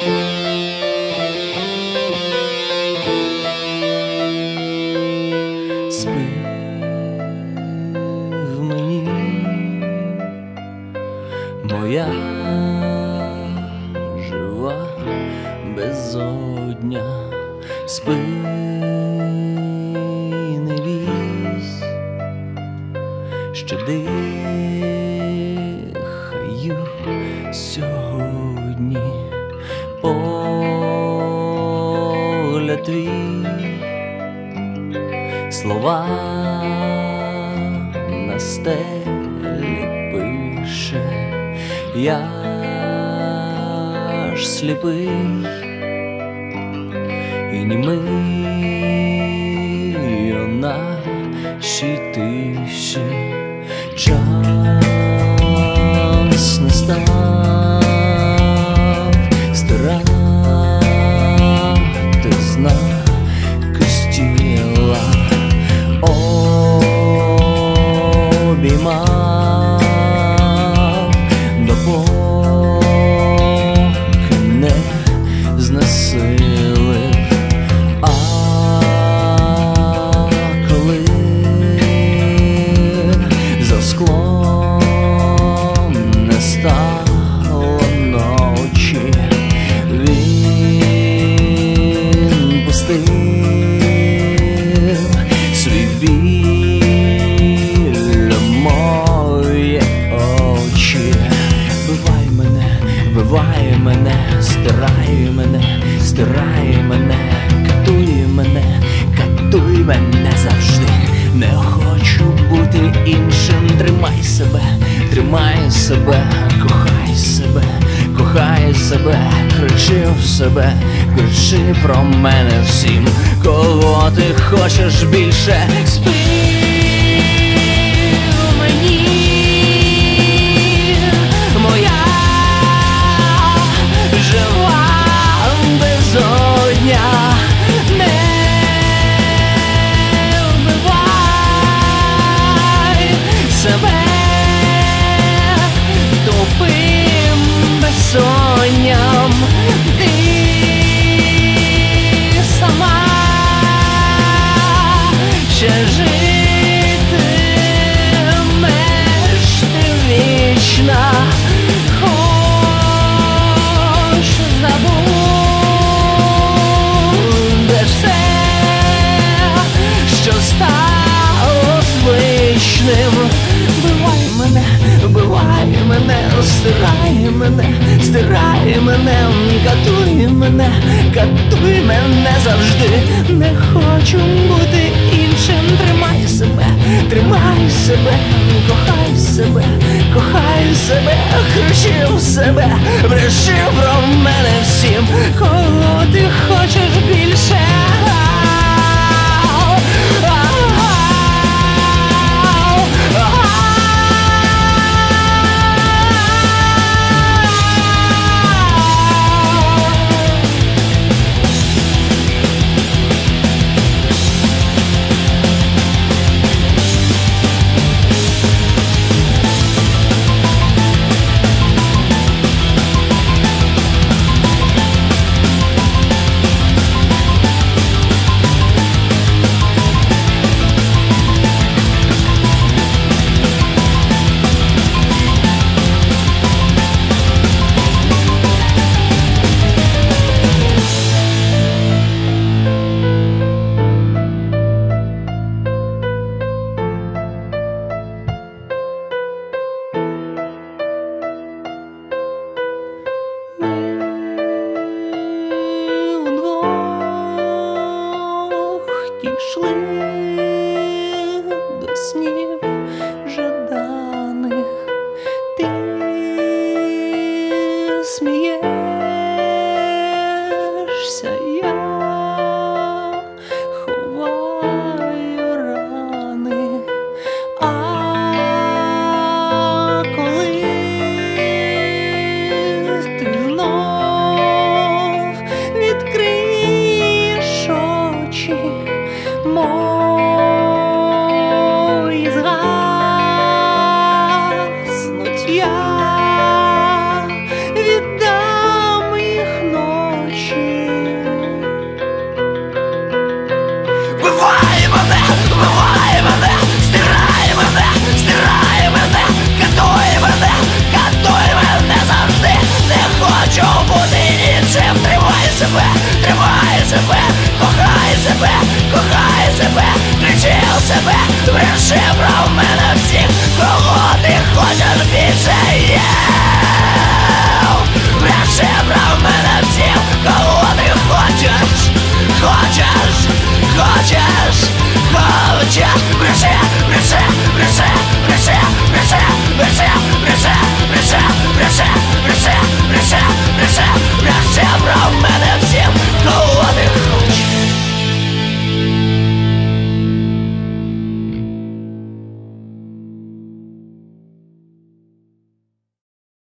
Спи в мені, моя жива безодня, спи, не лізь, що дихаю сьогодні, погляд твій, слова на стелі пише, я ж сліпий і німий у нашій тиші. Час настав стирати знаки з тіла, обіймав, допоки не знесилив. А коли за склом не стало ночі, він пустив свій біль у мої очі. Вбивай мене, стирай мене, катуй мене завжди. Не хочу бути іншим. Тримай себе, кохай себе, кричи в себе, кричи про мене всім, кого ти хочеш більше. Спи в мені, моя жива безодня, не вбивай себе тупим безсонням. Ти сама ще житимеш ти вічно. Хоч забудеш все, що стало звичним. Вбивай мене, стирай мене, катуй мене завжди. Не хочу бути іншим. Тримай себе, кохай себе, кричи в себе, бреши про мене всім, кого ти хочеш більше. іншим. Тримай себе, кохай себе, кричи у себе, бреши про мене всіх, кого ти хочеш більше. Бреши про мене.